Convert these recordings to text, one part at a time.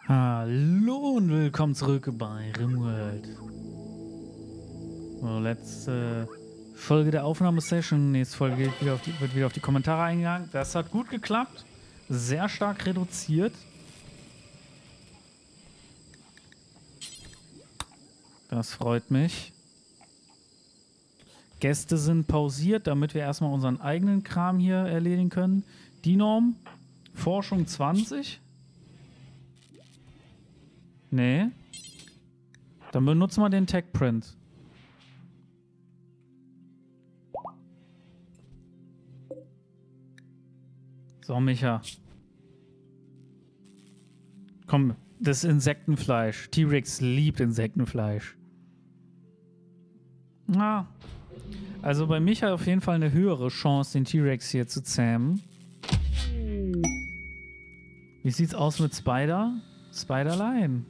Hallo und willkommen zurück bei RimWorld. So, letzte Folge der Aufnahmesession. Nächste Folge wird wieder auf die Kommentare eingegangen. Das hat gut geklappt. Sehr stark reduziert. Das freut mich. Gäste sind pausiert, damit wir erstmal unseren eigenen Kram hier erledigen können. Die Norm, Forschung 20. Nee. Dann benutzen wir den Tech Print. So, Micha. Komm, das ist Insektenfleisch. T-Rex liebt Insektenfleisch. Na, also bei Micha auf jeden Fall eine höhere Chance, den T-Rex hier zu zähmen. Wie sieht's aus mit Spider? Spiderline.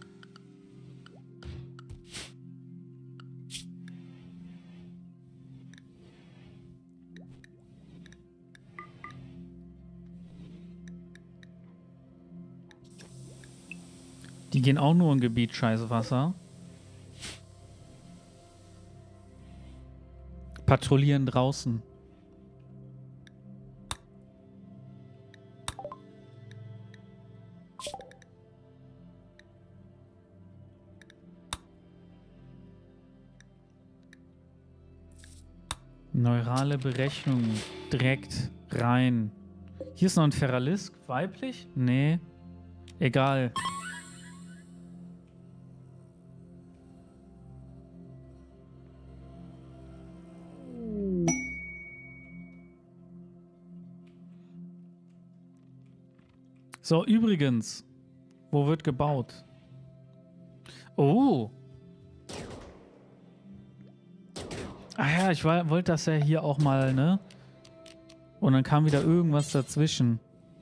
Die gehen auch nur im Gebiet Scheißewasser. Patrouillieren draußen. Neurale Berechnung. Direkt rein. Hier ist noch ein Feralisk. Weiblich? Nee. Egal. So, übrigens. Wo wird gebaut? Oh. Ah ja, ich wollte das ja hier auch mal, ne? Und dann kam wieder irgendwas dazwischen.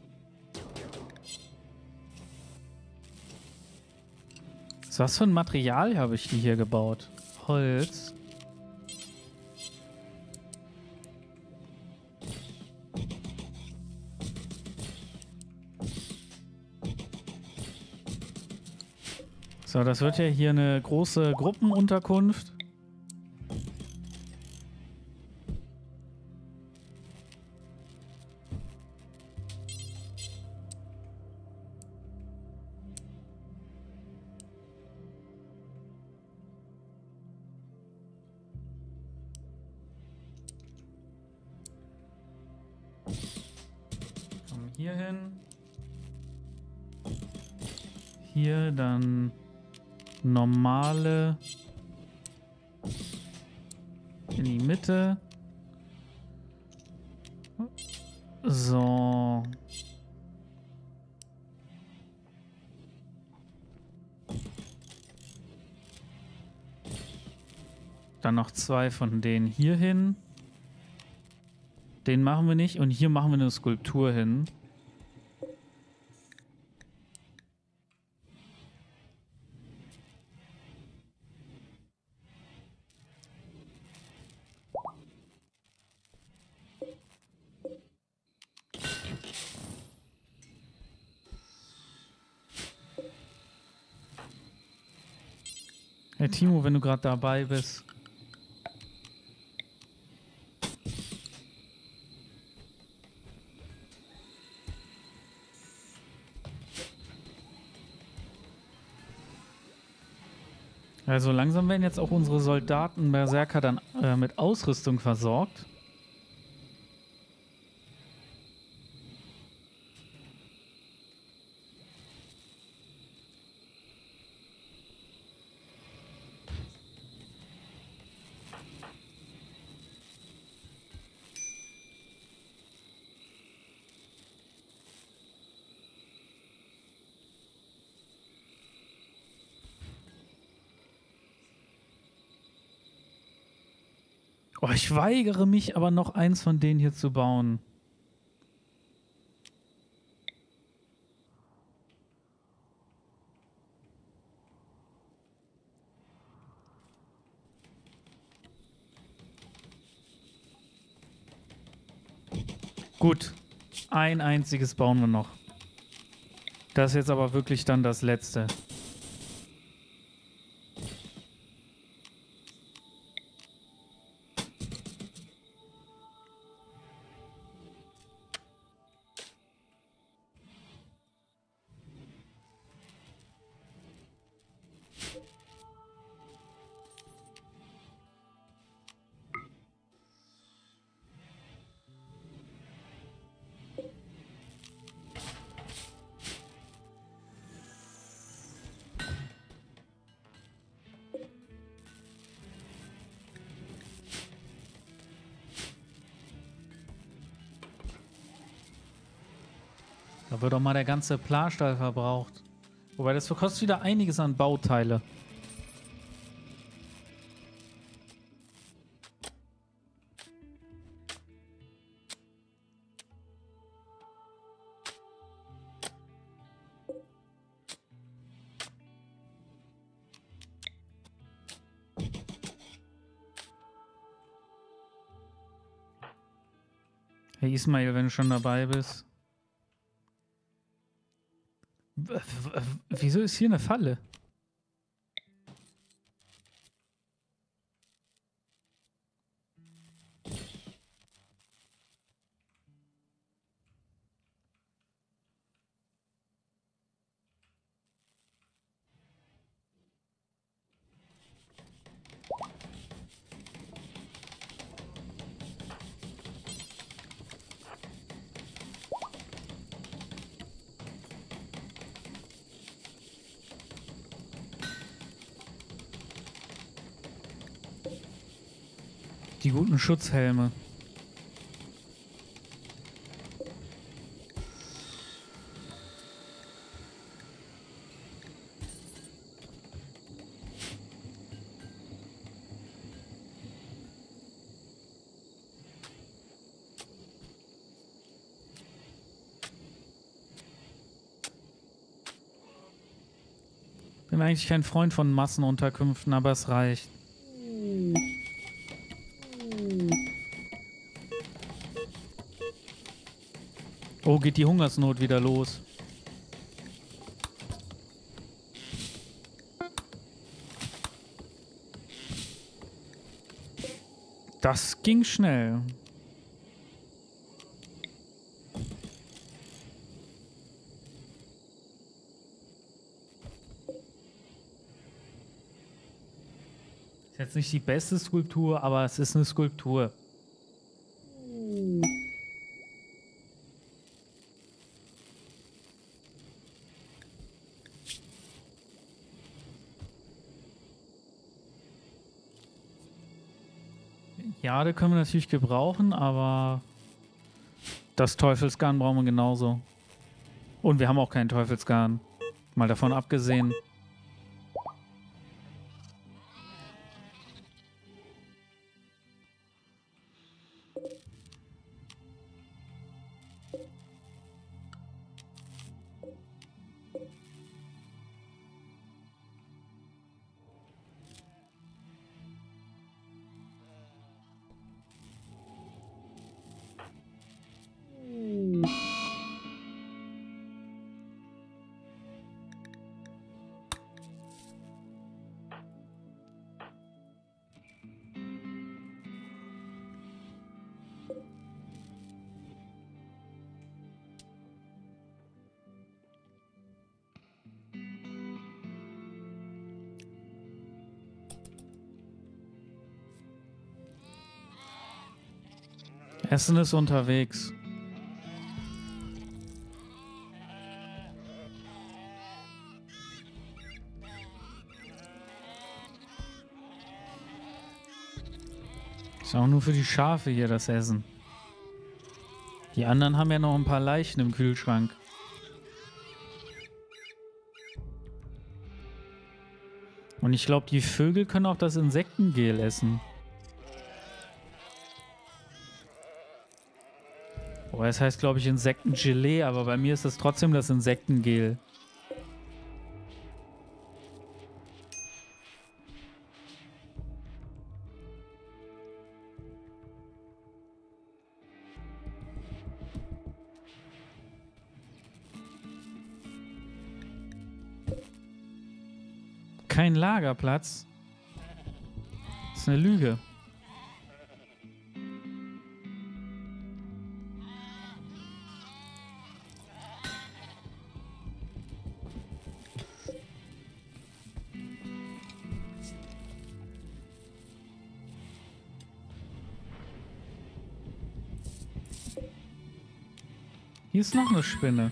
Was für ein Material habe ich die hier gebaut? Holz. So, das wird ja hier eine große Gruppenunterkunft. Kommen hier hin. Hier dann normale in die Mitte. So. Dann noch zwei von denen hier hin. Den machen wir nicht. Und hier machen wir eine Skulptur hin. Hey Timo, wenn du gerade dabei bist. Also langsam werden jetzt auch unsere Soldaten Berserker dann mit Ausrüstung versorgt. Oh, ich weigere mich aber noch eins von denen hier zu bauen. Gut. Ein einziges bauen wir noch. Das ist jetzt aber wirklich dann das Letzte. Da wird doch mal der ganze Planstall verbraucht. Wobei das kostet wieder einiges an Bauteile. Hey Ismail, wenn du schon dabei bist. Wieso ist hier eine Falle? Die guten Schutzhelme. Bin eigentlich kein Freund von Massenunterkünften, aber es reicht. Oh, geht die Hungersnot wieder los. Das ging schnell. Ist jetzt nicht die beste Skulptur, aber es ist eine Skulptur. Ja, das können wir natürlich gebrauchen, aber das Teufelsgarn brauchen wir genauso. Und wir haben auch keinen Teufelsgarn. Mal davon abgesehen. Essen ist unterwegs. Ist auch nur für die Schafe hier das Essen. Die anderen haben ja noch ein paar Leichen im Kühlschrank. Und ich glaube, die Vögel können auch das Insektengel essen. Oh, es heißt, glaube ich, Insektengelee, aber bei mir ist das trotzdem das Insektengel. Kein Lagerplatz. Das ist eine Lüge. Hier ist noch eine Spinne.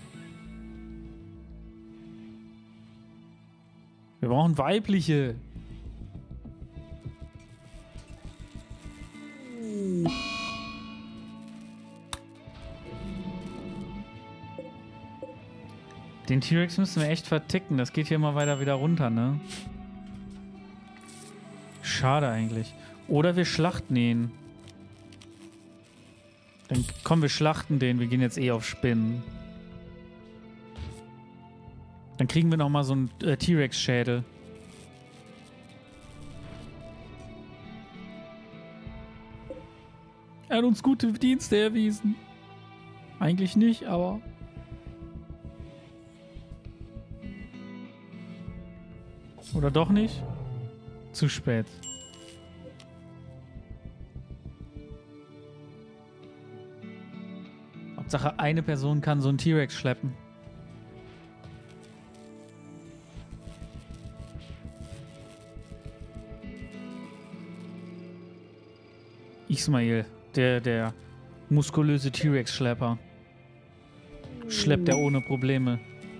Wir brauchen weibliche. Den T-Rex müssen wir echt verticken. Das geht hier immer weiter wieder runter, ne? Schade eigentlich. Oder wir schlachten ihn. Dann kommen wir schlachten den. Wir gehen jetzt eh auf Spinnen. Dann kriegen wir nochmal so einen T-Rex-Schädel. Er hat uns gute Dienste erwiesen. Eigentlich nicht, aber... Oder doch nicht? Zu spät. Hauptsache, eine Person kann so einen T-Rex schleppen. Ismail, der muskulöse T-Rex-Schlepper. Schleppt er ohne Probleme.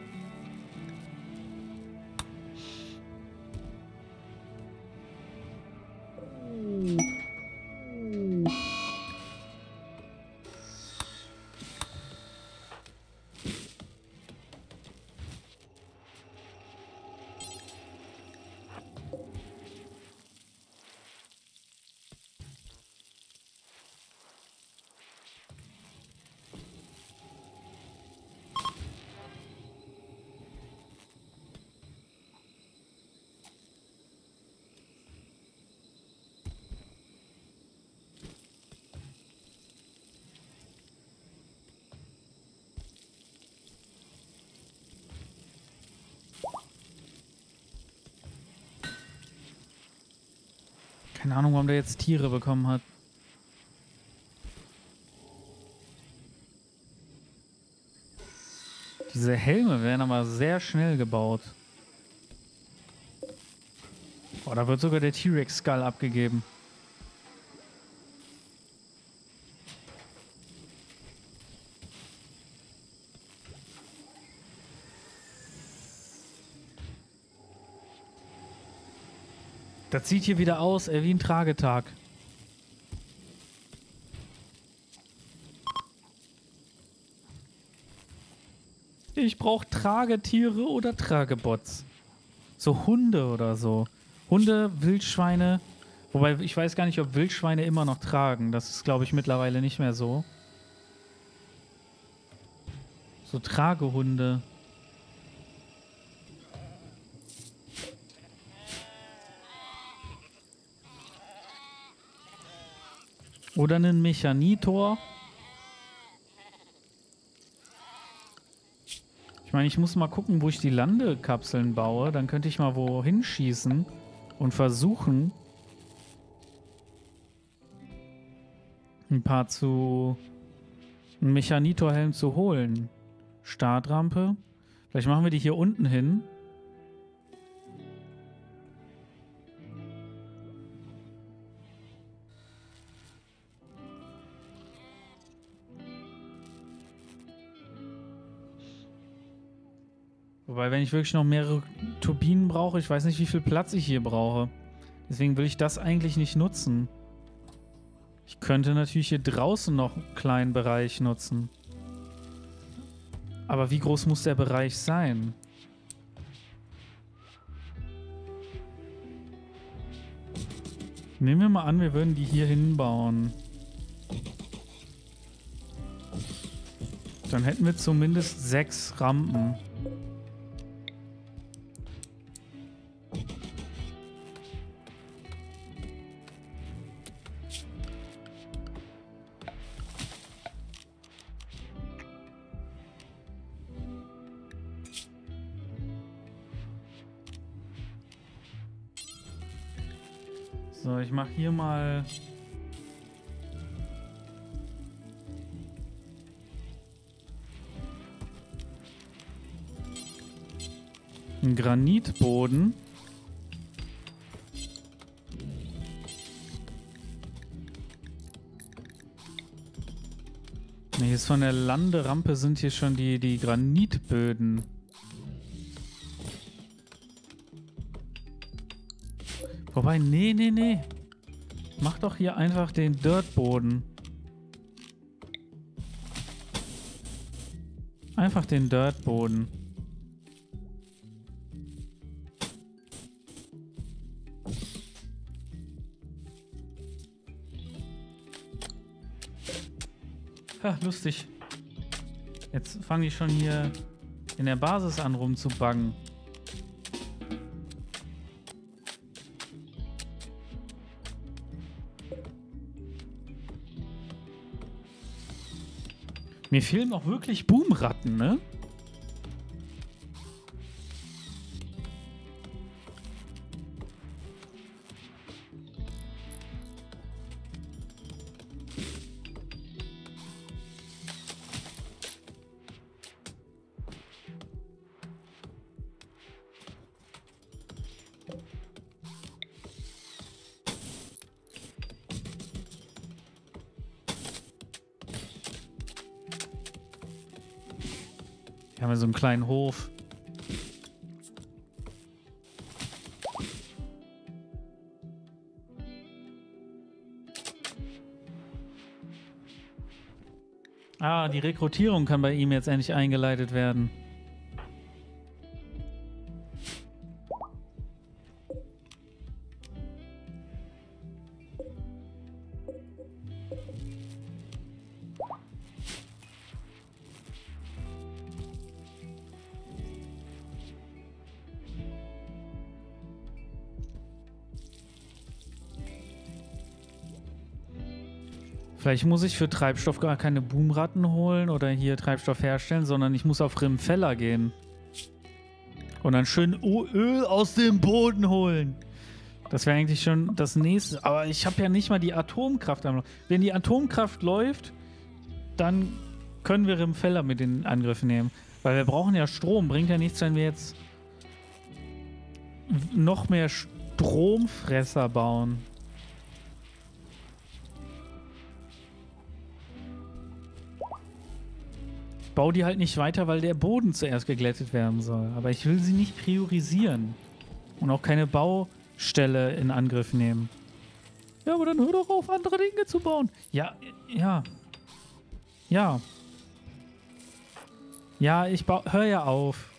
Keine Ahnung, warum der jetzt Tiere bekommen hat. Diese Helme werden aber sehr schnell gebaut. Oh, da wird sogar der T-Rex-Skull abgegeben. Das sieht hier wieder aus, wie ein Tragetag. Ich brauche Tragetiere oder Tragebots. So Hunde oder so. Hunde, Wildschweine. Wobei, ich weiß gar nicht, ob Wildschweine immer noch tragen. Das ist, glaube ich, mittlerweile nicht mehr so. So Tragehunde. Oder einen Mechanitor. Ich meine, ich muss mal gucken, wo ich die Landekapseln baue. Dann könnte ich mal wohin schießen und versuchen, ein paar einen Mechanitor-Helm zu holen. Startrampe. Vielleicht machen wir die hier unten hin. Wobei, wenn ich wirklich noch mehrere Turbinen brauche, ich weiß nicht, wie viel Platz ich hier brauche. Deswegen will ich das eigentlich nicht nutzen. Ich könnte natürlich hier draußen noch einen kleinen Bereich nutzen. Aber wie groß muss der Bereich sein? Nehmen wir mal an, wir würden die hier hinbauen. Dann hätten wir zumindest 6 Rampen. So, ich mache hier mal... einen Granitboden. Nee, hier ist von der Landerampe sind hier schon die Granitböden. Wobei, nee. Mach doch hier einfach den Dirtboden. Einfach den Dirtboden. Ha, lustig. Jetzt fange ich schon hier in der Basis an rumzubuggen. Mir fehlen auch wirklich Boomratten, ne? Hier haben wir so einen kleinen Hof. Ah, die Rekrutierung kann bei ihm jetzt endlich eingeleitet werden. Vielleicht muss ich für Treibstoff gar keine Boomratten holen oder hier Treibstoff herstellen, sondern ich muss auf Rimfeller gehen. Und dann schön Öl aus dem Boden holen. Das wäre eigentlich schon das nächste. Aber ich habe ja nicht mal die Atomkraft am Laufen. Wenn die Atomkraft läuft, dann können wir Rimfeller mit in Angriff nehmen. Weil wir brauchen ja Strom. Bringt ja nichts, wenn wir jetzt noch mehr Stromfresser bauen. Bau die halt nicht weiter, weil der Boden zuerst geglättet werden soll. Aber ich will sie nicht priorisieren. Und auch keine Baustelle in Angriff nehmen. Ja, aber dann hör doch auf, andere Dinge zu bauen. Ja. Ja, hör ja auf.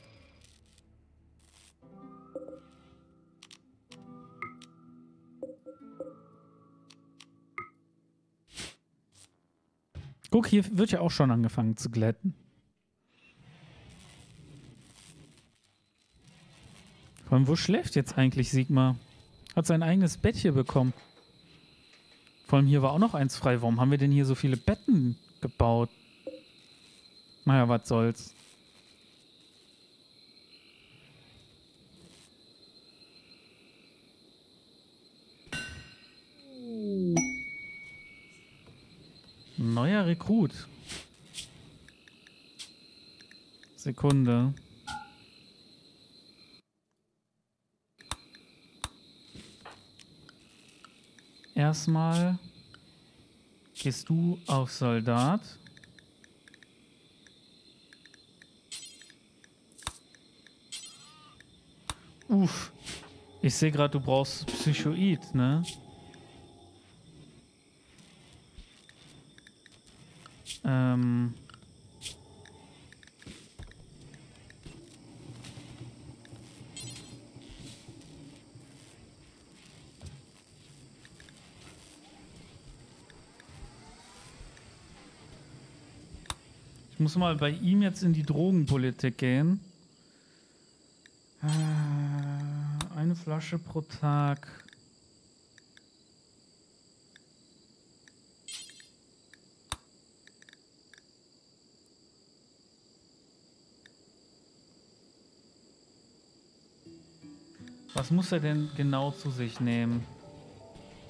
Guck, hier wird ja auch schon angefangen zu glätten. Vor allem, wo schläft jetzt eigentlich Sigmar? Hat sein eigenes Bett hier bekommen. Vor allem hier war auch noch eins frei. Warum haben wir denn hier so viele Betten gebaut? Naja, was soll's. Neuer Rekrut. Sekunde. Erstmal gehst du auf Soldat. Uff. Ich sehe gerade, du brauchst Psychoid, ne? Ich muss mal bei ihm jetzt in die Drogenpolitik gehen. Eine Flasche pro Tag. Was muss er denn genau zu sich nehmen?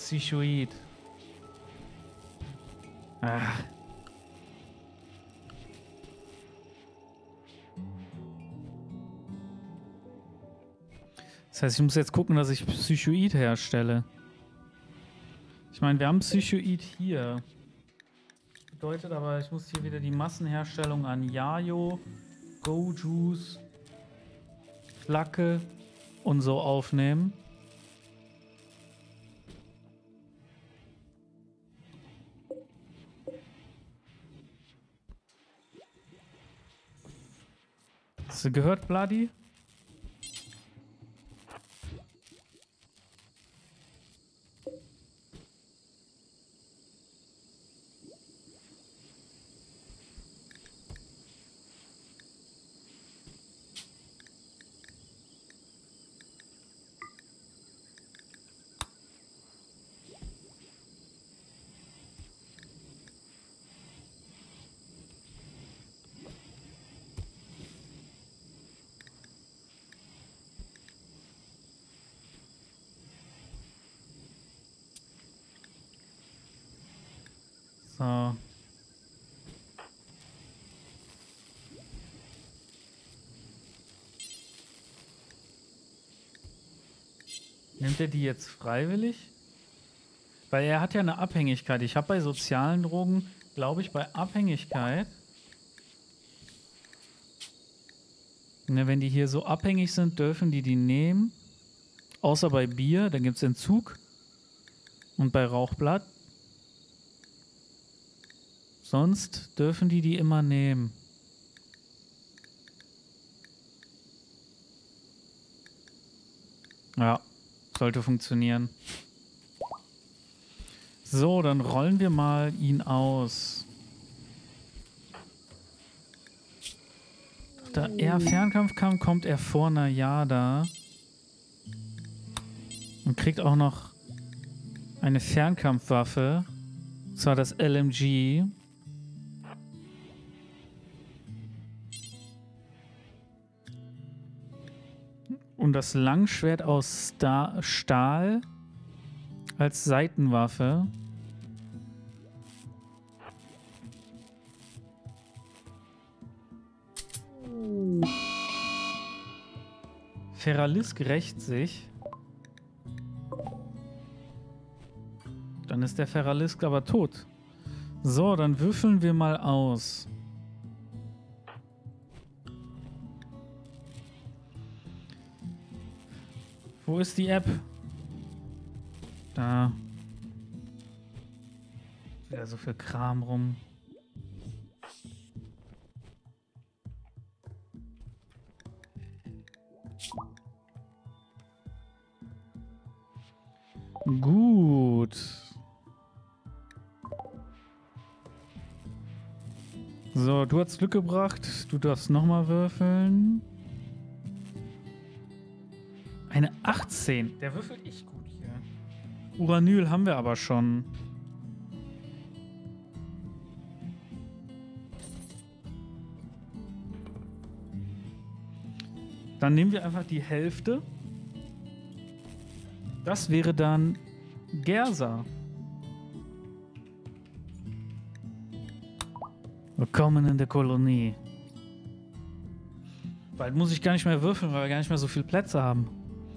Psychoid. Ah. Das heißt, ich muss jetzt gucken, dass ich Psychoid herstelle. Ich meine, wir haben Psychoid hier. Bedeutet aber, ich muss hier wieder die Massenherstellung an Yayo, Go-Juice, Flagge und so aufnehmen. Hast du gehört, Bloody? So. Nimmt er die jetzt freiwillig? Weil er hat ja eine Abhängigkeit. Ich habe bei sozialen Drogen, glaube ich, bei Abhängigkeit, ne, wenn die hier so abhängig sind, dürfen die nehmen. Außer bei Bier, dann gibt es Entzug. Und bei Rauchblatt. Sonst dürfen die immer nehmen. Ja, sollte funktionieren. So, dann rollen wir mal ihn aus. Da er Fernkampf kam, kommt er vor Najada. Und kriegt auch noch eine Fernkampfwaffe. Und zwar das LMG. Und das Langschwert aus Stahl als Seitenwaffe. Feralisk rächt sich. Dann ist der Feralisk aber tot. So, dann würfeln wir mal aus. Wo ist die App? Da. Wieder so viel Kram rum. Gut. So, du hast Glück gebracht. Du darfst nochmal würfeln. Eine 18. Der würfelt echt gut hier. Uranyl haben wir aber schon. Dann nehmen wir einfach die Hälfte. Das wäre dann Gersa. Willkommen in der Kolonie. Bald muss ich gar nicht mehr würfeln, weil wir gar nicht mehr so viele Plätze haben.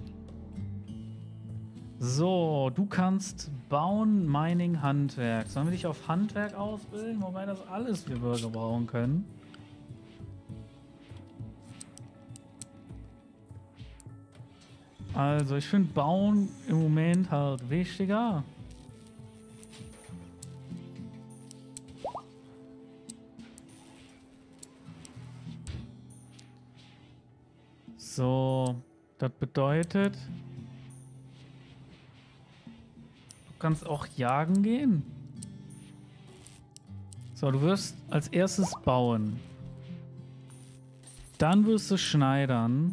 So, du kannst bauen, Mining, Handwerk. Sollen wir dich auf Handwerk ausbilden? Wobei das alles wir Bürger brauchen können. Also, ich finde Bauen im Moment halt wichtiger. So, das bedeutet, du kannst auch jagen gehen. So, du wirst als erstes bauen. Dann wirst du schneidern.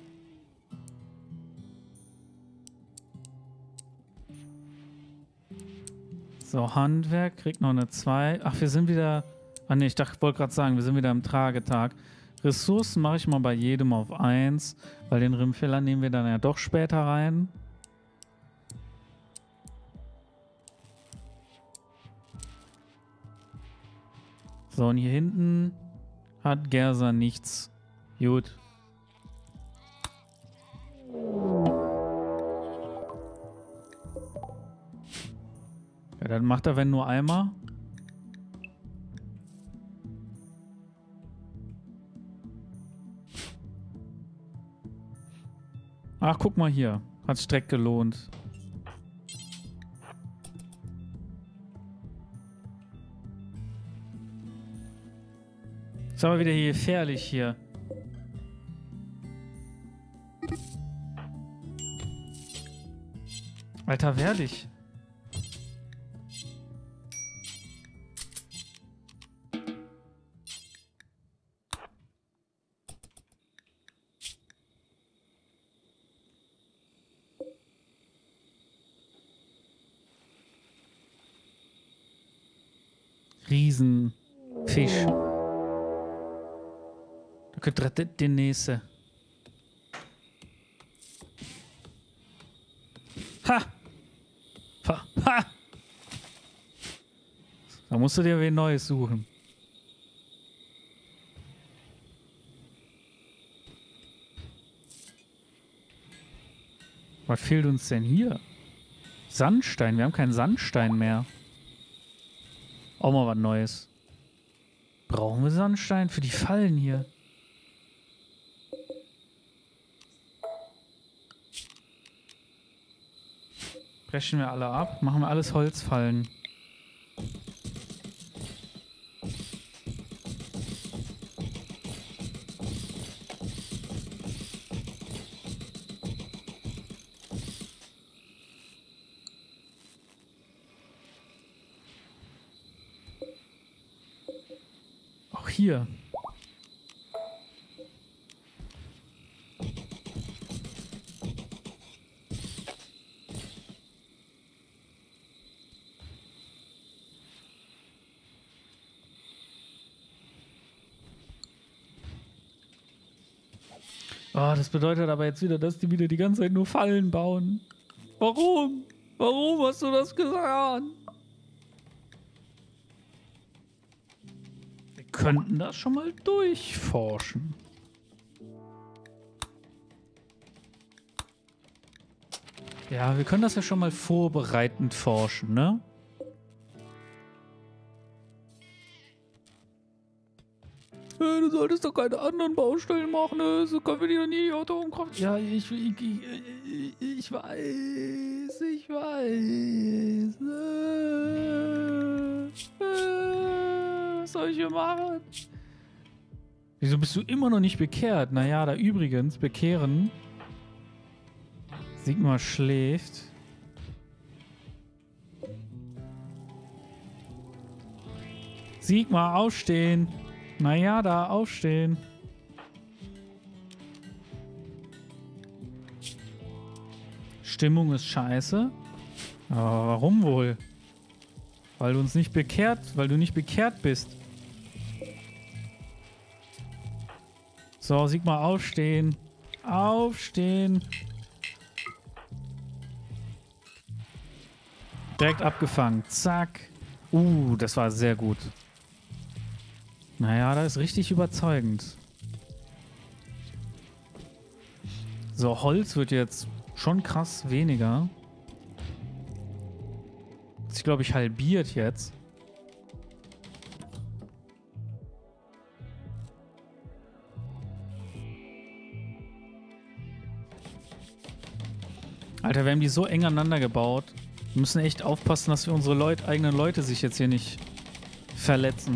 So, Handwerk kriegt noch eine 2. Ach, wir sind wieder... Ah ne, ich wollte gerade sagen, wir sind wieder am Tragetag. Ressourcen mache ich mal bei jedem auf 1, weil den Rimmfehler nehmen wir dann ja doch später rein. So, und hier hinten hat Gersa nichts. Gut. Ja, dann macht er, wenn nur einmal. Ach, guck mal hier. Hat sich direkt gelohnt. Ist aber wieder hier gefährlich hier. Alter, wehr dich. Riesenfisch. Da könnte den nächste. Ha! Ha! Da musst du dir wen Neues suchen. Was fehlt uns denn hier? Sandstein. Wir haben keinen Sandstein mehr. Auch mal was Neues. Brauchen wir Sandstein für die Fallen hier? Brechen wir alle ab. Machen wir alles Holzfallen. Auch hier. Oh, das bedeutet aber jetzt wieder, dass die wieder die ganze Zeit nur Fallen bauen. Warum? Warum hast du das gesagt? Wir könnten das schon mal durchforschen. Ja, wir können das ja schon mal vorbereitend forschen, ne? Du solltest doch keine anderen Baustellen machen, ne? So können wir die doch nie Atomkraft. Ja, ich weiß, ich weiß. Was soll ich hier machen? Wieso bist du immer noch nicht bekehrt? Naja, da übrigens, bekehren. Sigmar schläft. Sigmar, aufstehen. Naja, da aufstehen. Stimmung ist scheiße. Aber warum wohl? Weil du uns nicht bekehrt, weil du nicht bekehrt bist. So, Sigmar, aufstehen. Aufstehen. Direkt abgefangen. Zack. Das war sehr gut. Naja, das ist richtig überzeugend. So, Holz wird jetzt schon krass weniger. Das ist, glaube ich, halbiert jetzt. Alter, wir haben die so eng aneinander gebaut. Wir müssen echt aufpassen, dass wir unsere eigenen Leute sich jetzt hier nicht verletzen.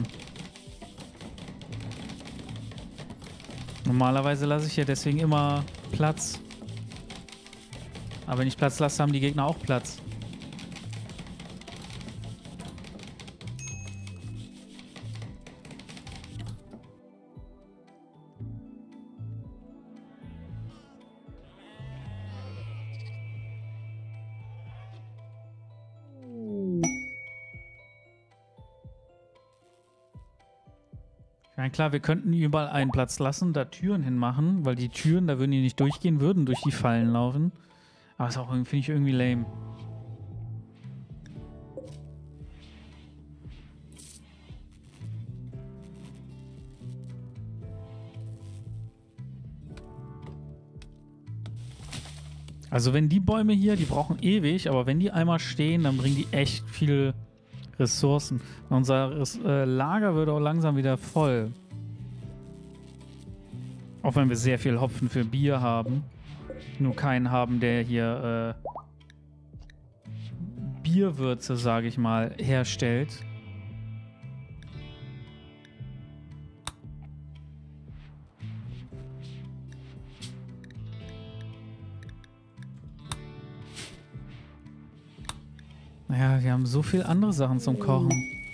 Normalerweise lasse ich ja deswegen immer Platz. Aber wenn ich Platz lasse, haben die Gegner auch Platz. Ja klar, wir könnten überall einen Platz lassen, da Türen hinmachen, weil die Türen, da würden die nicht durchgehen, würden durch die Fallen laufen. Aber ist auch, finde ich, irgendwie lame. Also wenn die Bäume hier, die brauchen ewig, aber wenn die einmal stehen, dann bringen die echt viel Ressourcen. Unser Lager wird auch langsam wieder voll. Auch wenn wir sehr viel Hopfen für Bier haben. Nur keinen haben, der hier Bierwürze, sage ich mal, herstellt. Naja, wir haben so viel andere Sachen zum Kochen.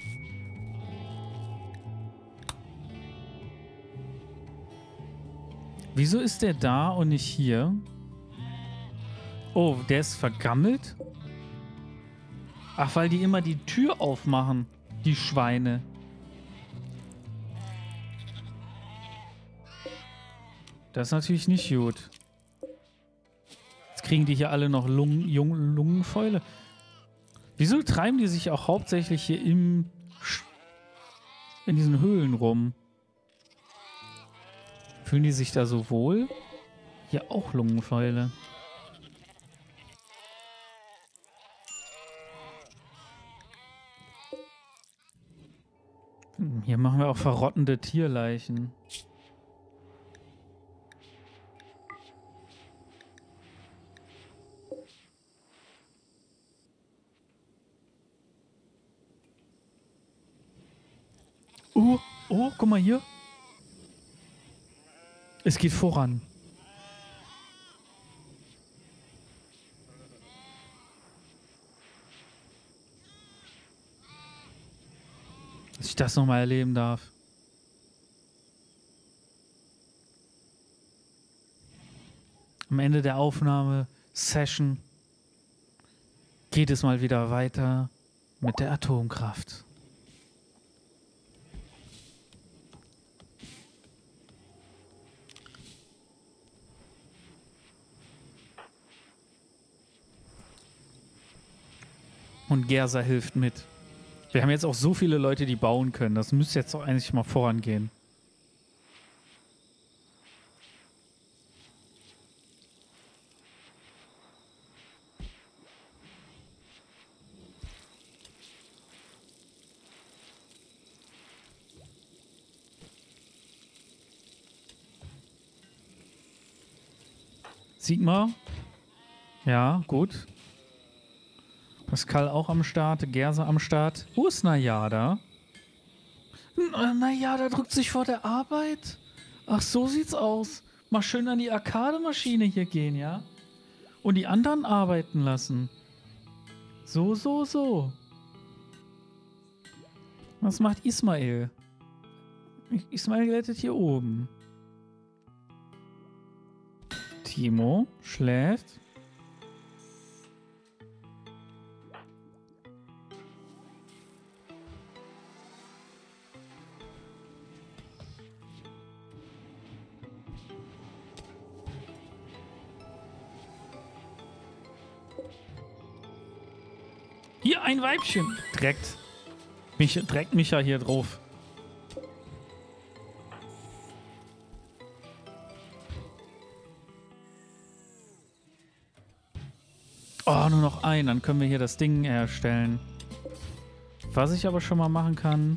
Wieso ist der da und nicht hier? Oh, der ist vergammelt? Ach, weil die immer die Tür aufmachen, die Schweine. Das ist natürlich nicht gut. Jetzt kriegen die hier alle noch Lungenfäule. Wieso treiben die sich auch hauptsächlich hier in diesen Höhlen rum? Fühlen die sich da so wohl? Hier auch Lungenfäule. Hier machen wir auch verrottende Tierleichen. Oh, guck mal hier. Es geht voran. Dass ich das nochmal erleben darf. Am Ende der Aufnahme-Session geht es mal wieder weiter mit der Atomkraft. Und Gersa hilft mit. Wir haben jetzt auch so viele Leute, die bauen können. Das müsste jetzt doch eigentlich mal vorangehen. Sigmar? Ja, gut. Pascal auch am Start, Gersa am Start. Wo ist Najada? Najada drückt sich vor der Arbeit? Ach, so sieht's aus. Mal schön an die Arcade-Maschine hier gehen, ja? Und die anderen arbeiten lassen. So. Was macht Ismail? Ismail glättet hier oben. Timo schläft. Hier ein Weibchen. Dreckt Micha hier drauf. Oh, nur noch ein. Dann können wir hier das Ding herstellen. Was ich aber schon mal machen kann,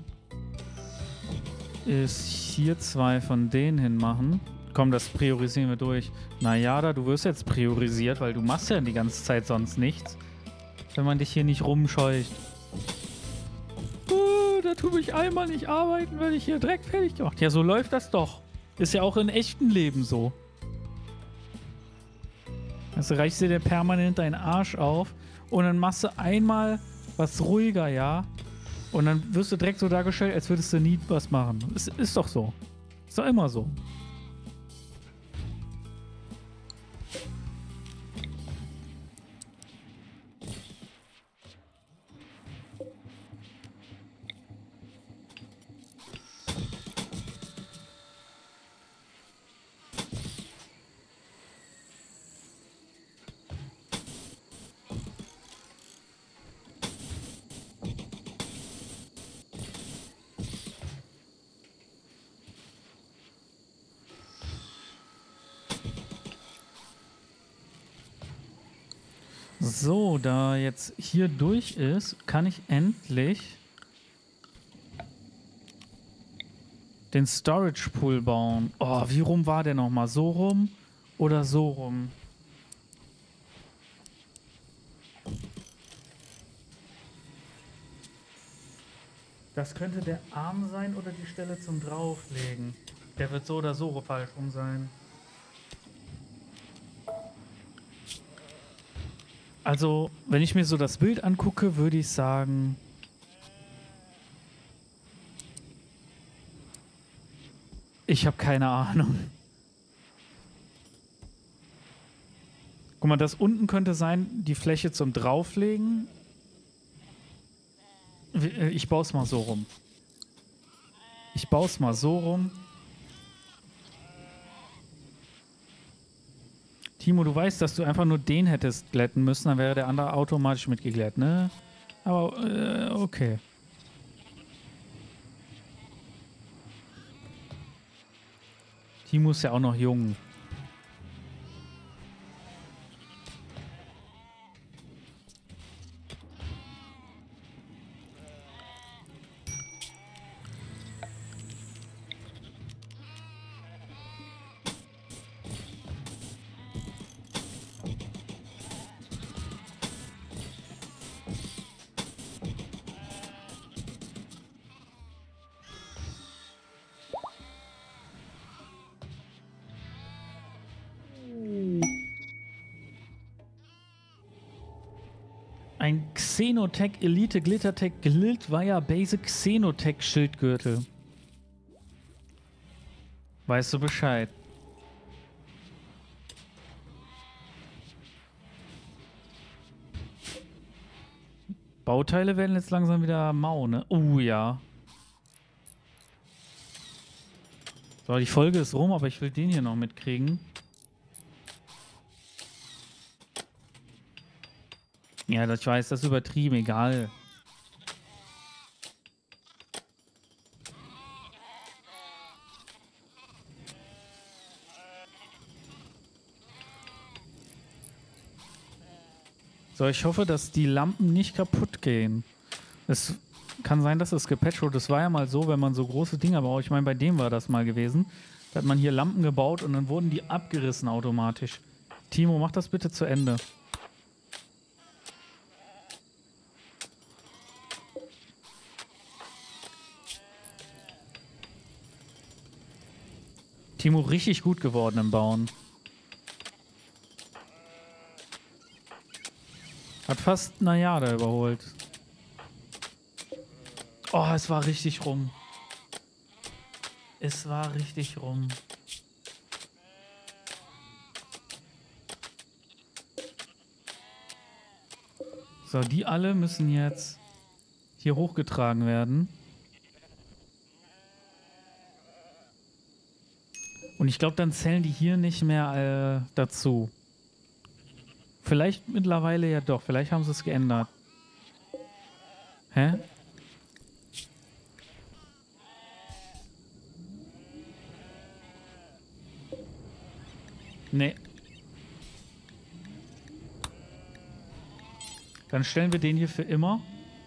ist hier 2 von denen hinmachen. Komm, das priorisieren wir durch. Najada, du wirst jetzt priorisiert, weil du machst ja die ganze Zeit sonst nichts. Wenn man dich hier nicht rumscheucht. Da tue ich einmal nicht arbeiten, weil ich hier Dreck fertig gemacht. Ja, so läuft das doch. Ist ja auch in echten Leben so. Also reichst dir permanent deinen Arsch auf und dann machst du einmal was ruhiger, ja? Und dann wirst du direkt so dargestellt, als würdest du nie was machen. Ist doch so. Ist doch immer so. So, da jetzt hier durch ist, kann ich endlich den Storage Pool bauen. Oh, wie rum war der nochmal? So rum oder so rum? Das könnte der Arm sein oder die Stelle zum Drauflegen. Der wird so oder so falsch rum sein. Also, wenn ich mir so das Bild angucke, würde ich sagen... Ich habe keine Ahnung. Guck mal, das unten könnte sein, die Fläche zum Drauflegen. Ich baue es mal so rum. Ich baue es mal so rum. Timo, du weißt, dass du einfach nur den hättest glätten müssen, dann wäre der andere automatisch mitgeglättet, ne? Aber, okay. Timo ist ja auch noch jung. Ein Xenotech Elite Glittertech Glitwire Basic Xenotech Schildgürtel. Weißt du Bescheid? Bauteile werden jetzt langsam wieder mau, ne? Ja. So, die Folge ist rum, aber ich will den hier noch mitkriegen. Ja, ich weiß, das ist übertrieben, egal. So, ich hoffe, dass die Lampen nicht kaputt gehen. Es kann sein, dass es gepatcht wurde. Das war ja mal so, wenn man so große Dinger baut. Ich meine, bei dem war das mal gewesen. Da hat man hier Lampen gebaut und dann wurden die abgerissen automatisch. Timo, mach das bitte zu Ende. Timo richtig gut geworden im Bauen. Hat fast Najada überholt. Oh, es war richtig rum. Es war richtig rum. So, die alle müssen jetzt hier hochgetragen werden. Und ich glaube, dann zählen die hier nicht mehr dazu. Vielleicht mittlerweile ja doch. Vielleicht haben sie es geändert. Hä? Nee. Dann stellen wir den hier für immer.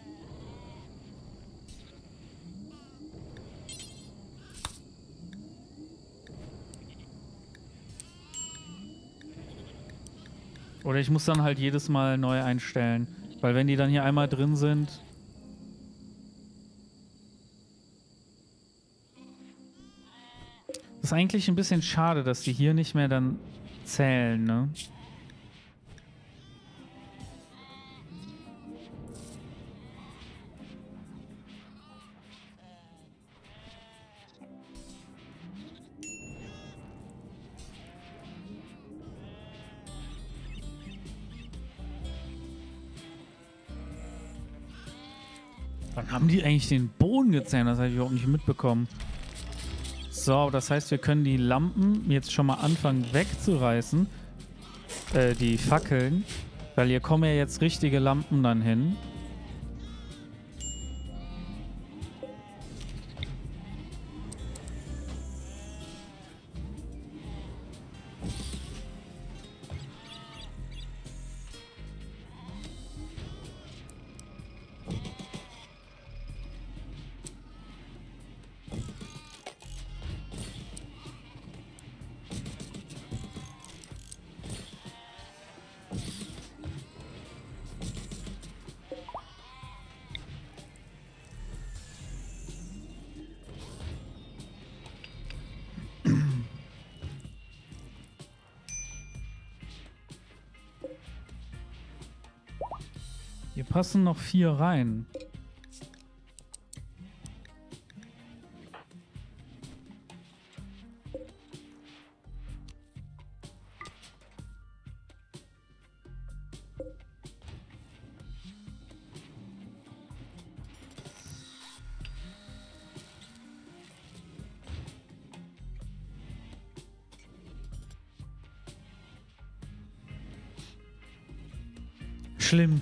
Oder ich muss dann halt jedes Mal neu einstellen. Weil wenn die dann hier einmal drin sind... Das ist eigentlich ein bisschen schade, dass die hier nicht mehr dann zählen, ne? Wann haben die eigentlich den Boden gezählt? Das habe ich überhaupt nicht mitbekommen. So, das heißt, wir können die Lampen jetzt schon mal anfangen wegzureißen. Die Fackeln. Weil hier kommen ja jetzt richtige Lampen dann hin. Hier passen noch 4 rein. Schlimm.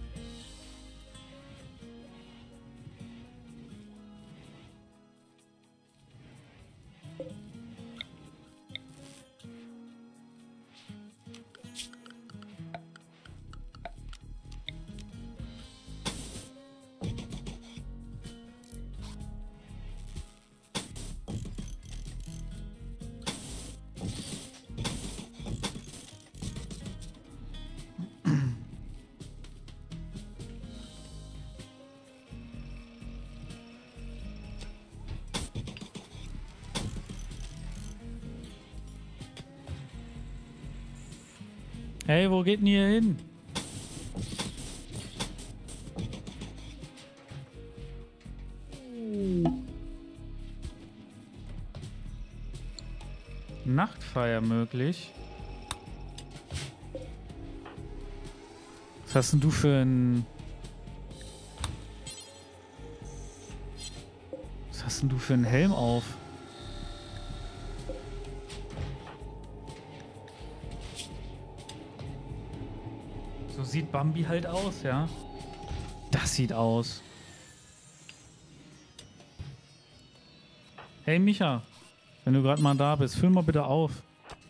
Hey, wo geht denn hier hin? Nachtfeier möglich. Was hast denn du für ein... Was hast denn du für einen Helm auf? So sieht Bambi halt aus, ja. Das sieht aus. Hey Micha, wenn du gerade mal da bist, füll mal bitte auf.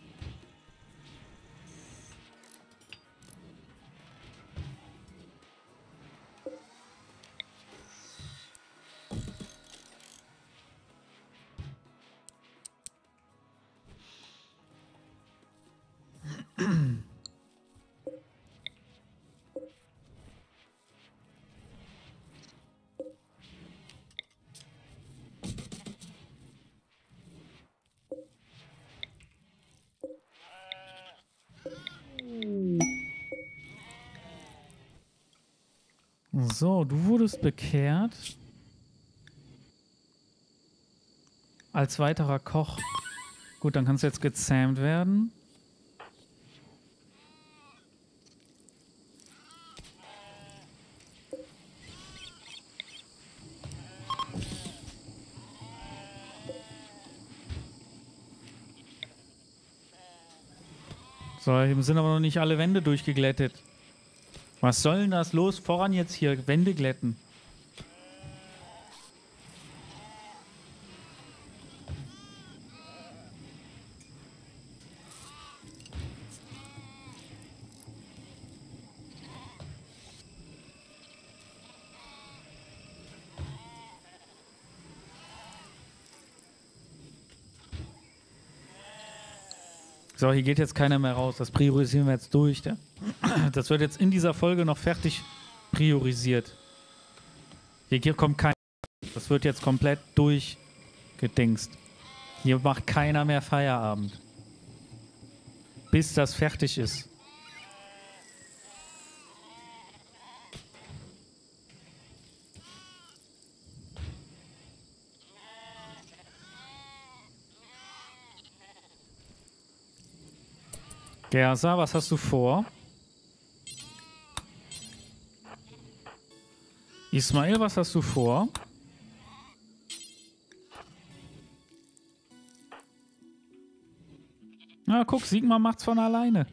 So, du wurdest bekehrt. Als weiterer Koch. Gut, dann kannst du jetzt gezähmt werden. So, hier sind aber noch nicht alle Wände durchgeglättet. Was soll denn das? Los, voran jetzt hier. Wände glätten. So, hier geht jetzt keiner mehr raus. Das priorisieren wir jetzt durch. Ja? Das wird jetzt in dieser Folge noch fertig priorisiert. Hier kommt kein... Das wird jetzt komplett durchgedingst. Hier macht keiner mehr Feierabend. Bis das fertig ist. Gersa, was hast du vor? Ismail, was hast du vor? Na, guck, Sigmar macht's von alleine.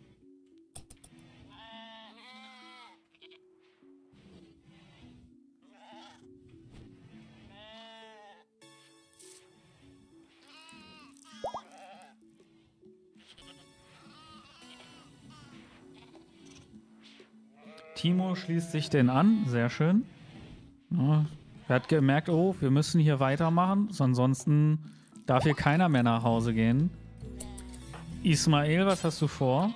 Timo schließt sich den an, sehr schön. Ja, er hat gemerkt, oh, wir müssen hier weitermachen, ansonsten darf hier keiner mehr nach Hause gehen. Ismail, was hast du vor?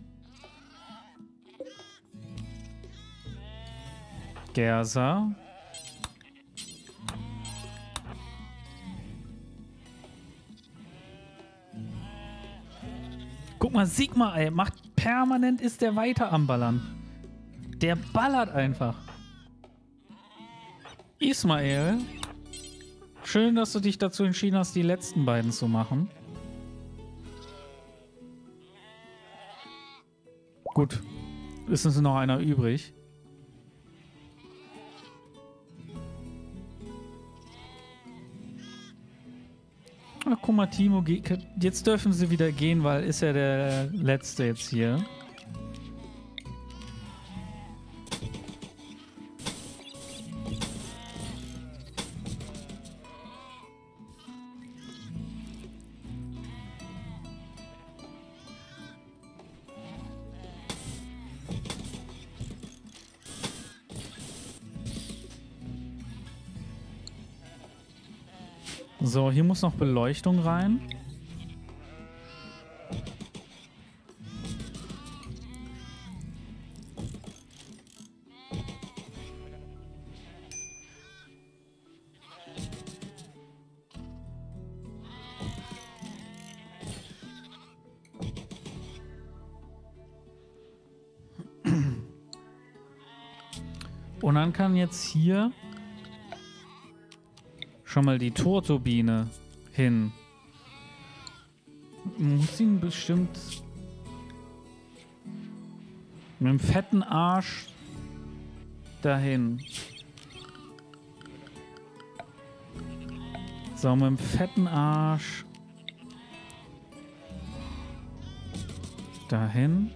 Gersa. Guck mal, Sigma, ey, macht permanent, ist der weiter am Ballern. Der ballert einfach. Ismael, schön, dass du dich dazu entschieden hast, die letzten beiden zu machen. Gut, ist uns noch einer übrig. Ach, guck mal, Timo, jetzt dürfen sie wieder gehen, weil ist ja der Letzte jetzt hier. So, hier muss noch Beleuchtung rein. Und dann kann jetzt hier schon mal die Torturbine hin. Muss ihn bestimmt mit dem fetten Arsch dahin. So, mit dem fetten Arsch dahin.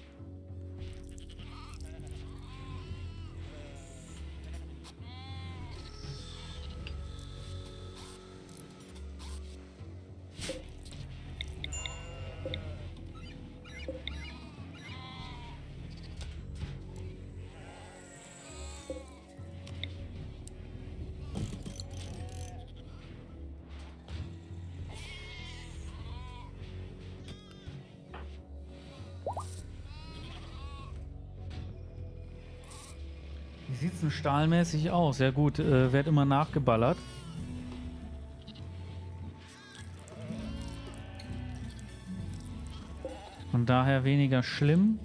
Wie sieht es denn stahlmäßig aus? Ja gut, wird immer nachgeballert. Von daher weniger schlimm.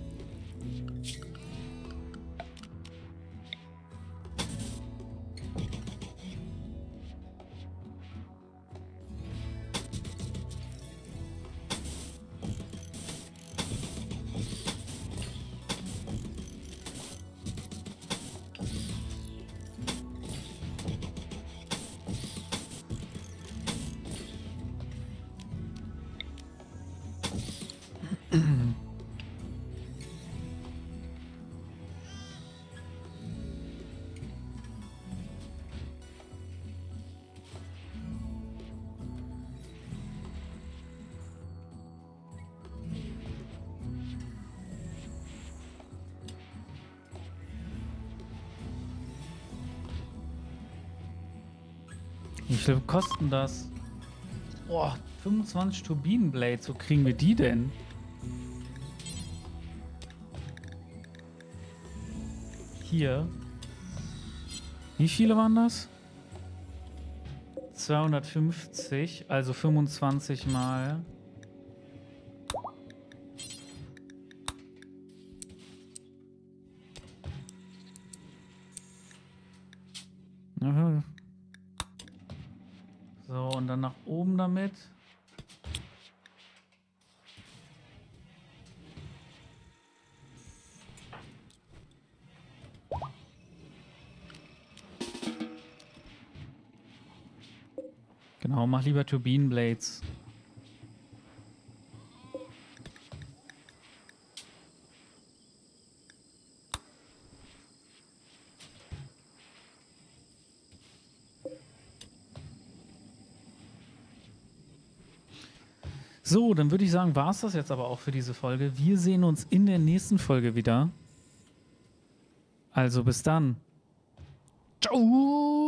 Wie viel kosten das? Boah, 25 Turbinenblades, wo kriegen wir die denn? Hier. Wie viele waren das? 250, also 25 mal. So, und dann nach oben damit. Genau, mach lieber Turbinenblades. So, dann würde ich sagen, war es das jetzt aber auch für diese Folge. Wir sehen uns in der nächsten Folge wieder. Also bis dann. Ciao!